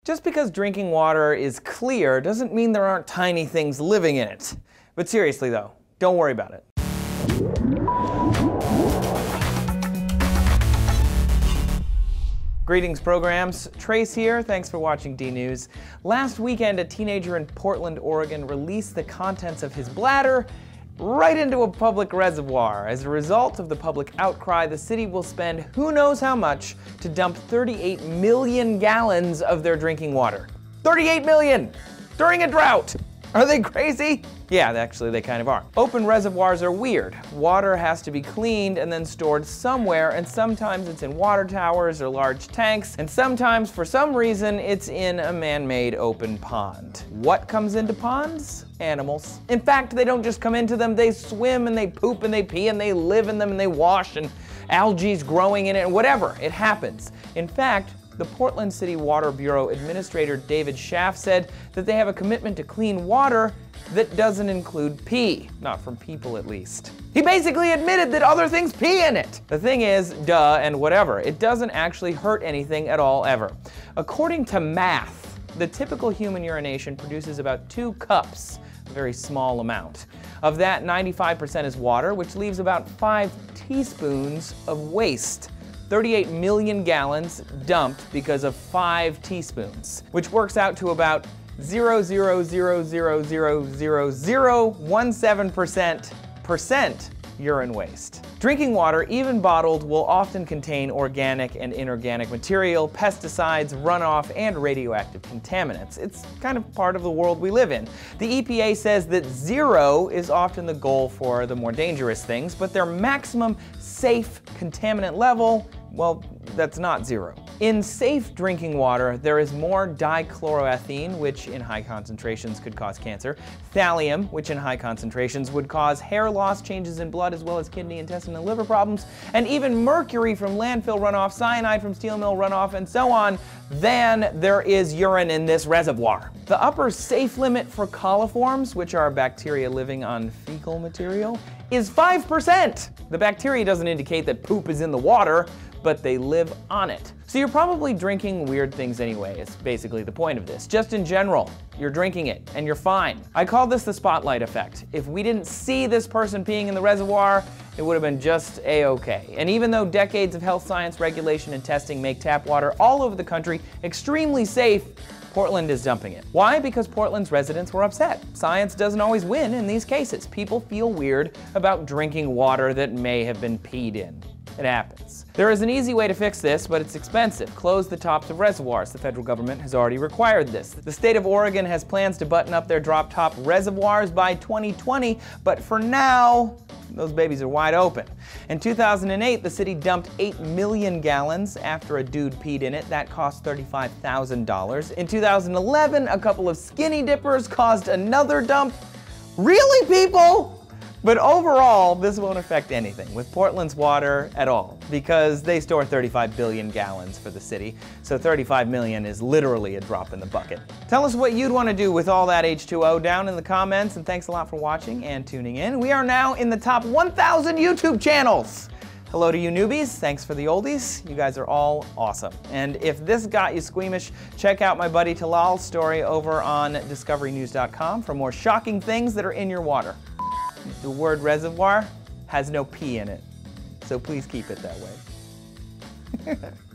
Just because drinking water is clear doesn't mean there aren't tiny things living in it. But seriously though, don't worry about it. Greetings programs, Trace here, thanks for watching D-News. Last weekend, a teenager in Portland, Oregon released the contents of his bladder right into a public reservoir. As a result of the public outcry, the city will spend who knows how much to dump 38 million gallons of their drinking water. 38 million! During a drought! Are they crazy? Yeah, actually they kind of are. Open reservoirs are weird. Water has to be cleaned and then stored somewhere, and sometimes it's in water towers or large tanks, and sometimes for some reason it's in a man-made open pond. What comes into ponds? Animals. In fact, they don't just come into them, they swim and they poop and they pee and they live in them and they wash, and algae's growing in it and whatever, it happens. In fact, the Portland City Water Bureau Administrator David Schaff said that they have a commitment to clean water that doesn't include pee. Not from people, at least. He basically admitted that other things pee in it. The thing is, duh and whatever, it doesn't actually hurt anything at all ever. According to math, the typical human urination produces about 2 cups, a very small amount. Of that, 95% is water, which leaves about 5 teaspoons of waste. 38 million gallons dumped because of 5 teaspoons, which works out to about 0.000000017% urine waste. Drinking water, even bottled, will often contain organic and inorganic material, pesticides, runoff, and radioactive contaminants. It's kind of part of the world we live in. The EPA says that 0 is often the goal for the more dangerous things, but their maximum safe contaminant level, well, that's not 0. In safe drinking water, there is more dichloroethane, which in high concentrations could cause cancer, thallium, which in high concentrations would cause hair loss, changes in blood, as well as kidney, intestine, and liver problems, and even mercury from landfill runoff, cyanide from steel mill runoff, and so on, than there is urine in this reservoir. The upper safe limit for coliforms, which are bacteria living on fecal material, is 5%. The bacteria doesn't indicate that poop is in the water, but they live on it. So you're probably drinking weird things anyway, is basically the point of this. Just in general, you're drinking it and you're fine. I call this the spotlight effect. If we didn't see this person peeing in the reservoir, it would have been just a-okay. And even though decades of health science regulation and testing make tap water all over the country extremely safe, Portland is dumping it. Why? Because Portland's residents were upset. Science doesn't always win in these cases. People feel weird about drinking water that may have been peed in. It happens. There is an easy way to fix this, but it's expensive. Close the tops of reservoirs. The federal government has already required this. The state of Oregon has plans to button up their drop-top reservoirs by 2020, but for now, those babies are wide open. In 2008, the city dumped 8 million gallons after a dude peed in it. That cost $35,000. In 2011, a couple of skinny dippers caused another dump. Really, people? But overall, this won't affect anything with Portland's water at all, because they store 35 billion gallons for the city, so 35 million is literally a drop in the bucket. Tell us what you'd want to do with all that H2O down in the comments, and thanks a lot for watching and tuning in. We are now in the top 1,000 YouTube channels! Hello to you newbies, thanks for the oldies, you guys are all awesome. And if this got you squeamish, check out my buddy Talal's story over on discoverynews.com for more shocking things that are in your water. The word reservoir has no P in it, so please keep it that way.